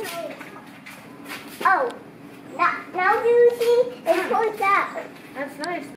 Oh, now do you see? It points out. That's nice.